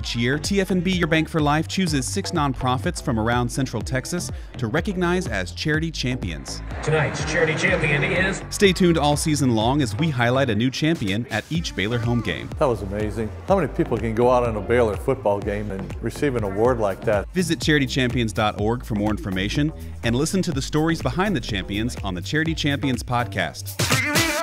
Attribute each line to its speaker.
Speaker 1: Each year, TFNB Your Bank for Life chooses 6 nonprofits from around Central Texas to recognize as charity champions.
Speaker 2: Tonight's charity champion is...
Speaker 1: Stay tuned all season long as we highlight a new champion at each Baylor home game.
Speaker 3: That was amazing. How many people can go out on a Baylor football game and receive an award like that?
Speaker 1: Visit charitychampions.org for more information and listen to the stories behind the champions on the Charity Champions podcast.